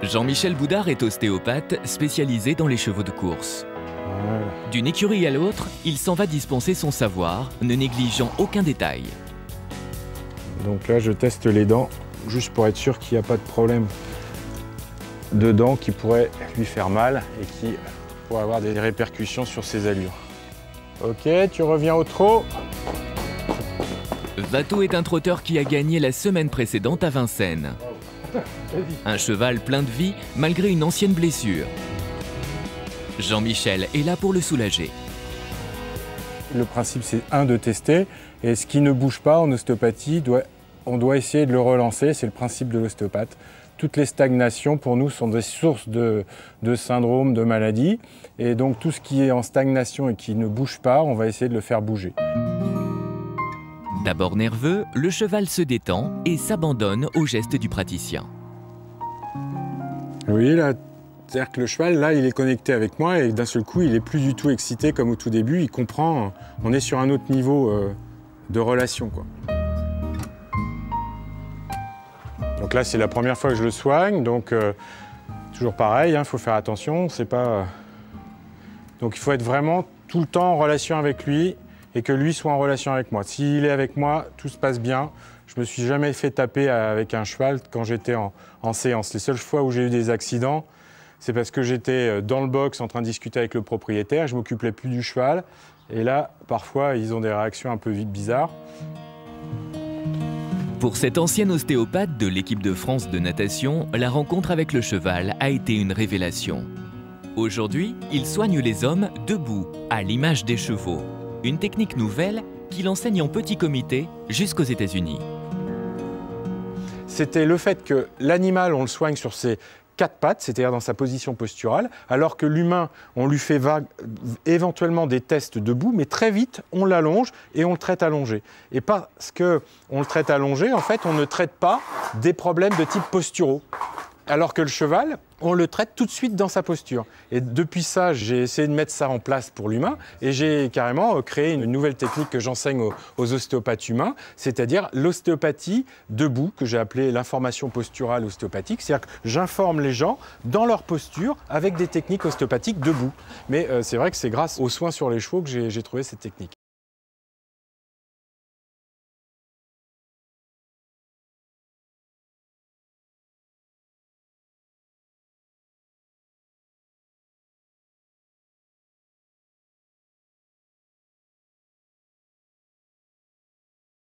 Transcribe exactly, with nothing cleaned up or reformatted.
Jean-Michel Boudard est ostéopathe spécialisé dans les chevaux de course. Voilà. D'une écurie à l'autre, il s'en va dispenser son savoir, ne négligeant aucun détail. Donc là, je teste les dents, juste pour être sûr qu'il n'y a pas de problème de dents qui pourrait lui faire mal et qui pourrait avoir des répercussions sur ses allures. Ok, tu reviens au trot. Watteau est un trotteur qui a gagné la semaine précédente à Vincennes. Un cheval plein de vie malgré une ancienne blessure. Jean-Michel est là pour le soulager. Le principe, c'est un, de tester. Et ce qui ne bouge pas en ostéopathie, doit, on doit essayer de le relancer. C'est le principe de l'ostéopathe. Toutes les stagnations, pour nous, sont des sources de, de syndromes, de maladies. Et donc, tout ce qui est en stagnation et qui ne bouge pas, on va essayer de le faire bouger. D'abord nerveux, le cheval se détend et s'abandonne aux gestes du praticien. Oui, là, c'est-à-dire que le cheval, là, il est connecté avec moi et d'un seul coup, il n'est plus du tout excité comme au tout début. Il comprend, on est sur un autre niveau euh, de relation, quoi. Donc là, c'est la première fois que je le soigne, donc euh, toujours pareil, il hein, faut faire attention, c'est pas... Donc il faut être vraiment tout le temps en relation avec lui et que lui soit en relation avec moi. S'il est avec moi, tout se passe bien. Je me suis jamais fait taper avec un cheval quand j'étais en, en séance. Les seules fois où j'ai eu des accidents, c'est parce que j'étais dans le box en train de discuter avec le propriétaire, je m'occupais plus du cheval. Et là, parfois, ils ont des réactions un peu vite bizarres. Pour cet ancien ostéopathe de l'équipe de France de natation, la rencontre avec le cheval a été une révélation. Aujourd'hui, il soigne les hommes debout, à l'image des chevaux. Une technique nouvelle qu'il enseigne en petit comité jusqu'aux États-Unis. C'était le fait que l'animal, on le soigne sur ses quatre pattes, c'est-à-dire dans sa position posturale, alors que l'humain, on lui fait vague, éventuellement des tests debout, mais très vite, on l'allonge et on le traite allongé. Et parce qu'on le traite allongé, en fait, on ne traite pas des problèmes de type posturaux. Alors que le cheval, on le traite tout de suite dans sa posture. Et depuis ça, j'ai essayé de mettre ça en place pour l'humain et j'ai carrément créé une nouvelle technique que j'enseigne aux, aux ostéopathes humains, c'est-à-dire l'ostéopathie debout, que j'ai appelée l'information posturale ostéopathique. C'est-à-dire que j'informe les gens dans leur posture avec des techniques ostéopathiques debout. Mais euh, c'est vrai que c'est grâce aux soins sur les chevaux que j'ai trouvé cette technique.